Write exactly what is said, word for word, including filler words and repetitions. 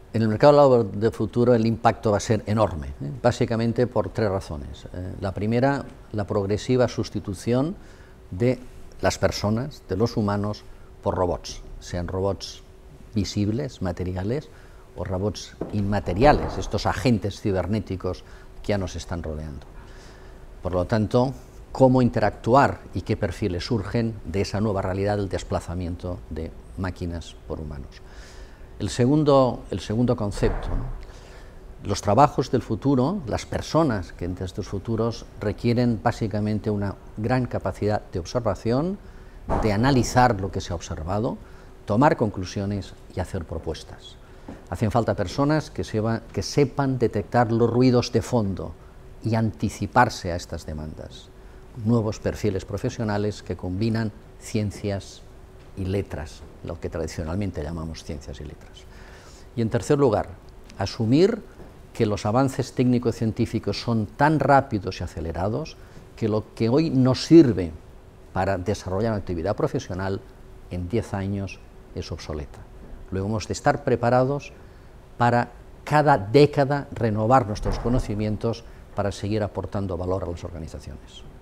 En el mercado laboral del futuro el impacto va a ser enorme, ¿eh? Básicamente por tres razones. Eh, la primera, la progresiva sustitución de las personas, de los humanos, por robots, sean robots visibles, materiales, o robots inmateriales, estos agentes cibernéticos que ya nos están rodeando. Por lo tanto, cómo interactuar y qué perfiles surgen de esa nueva realidad del desplazamiento de máquinas por humanos. El segundo, el segundo concepto, ¿no? Los trabajos del futuro, las personas que entre estos futuros requieren básicamente una gran capacidad de observación, de analizar lo que se ha observado, tomar conclusiones y hacer propuestas. Hacen falta personas que, sepa, que sepan detectar los ruidos de fondo y anticiparse a estas demandas. Nuevos perfiles profesionales que combinan ciencias y letras, lo que tradicionalmente llamamos ciencias y letras. Y en tercer lugar, asumir que los avances técnico-científicos son tan rápidos y acelerados que lo que hoy nos sirve para desarrollar una actividad profesional en diez años es obsoleta. Luego hemos de estar preparados para cada década renovar nuestros conocimientos para seguir aportando valor a las organizaciones.